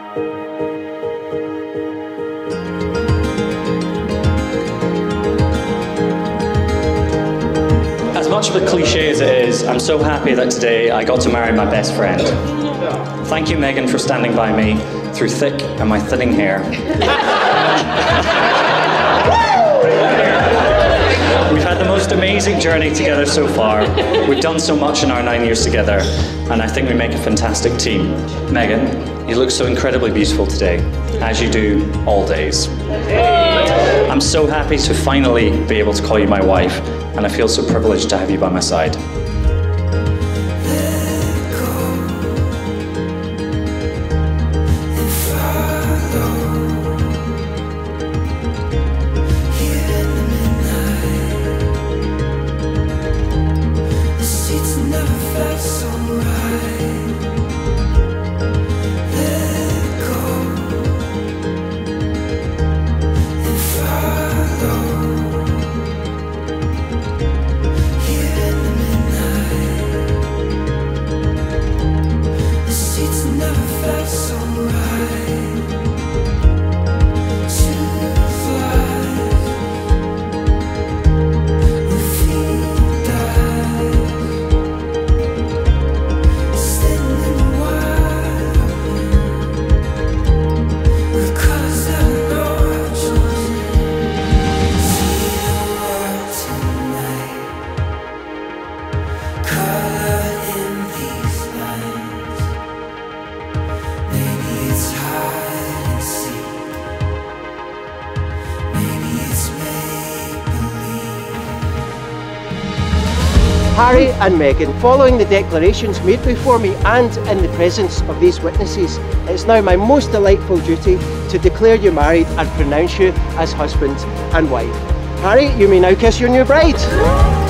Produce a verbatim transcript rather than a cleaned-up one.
As much of a cliche as it is, I'm so happy that today I got to marry my best friend. Thank you, Megan, for standing by me through thick and my thinning hair. We've had the most amazing journey together so far. We've done so much in our nine years together, and I think we make a fantastic team. Megan, you look so incredibly beautiful today, as you do all days. I'm so happy to finally be able to call you my wife, and I feel so privileged to have you by my side. Harry and Megan, following the declarations made before me and in the presence of these witnesses, it's now my most delightful duty to declare you married and pronounce you as husband and wife. Harry, you may now kiss your new bride.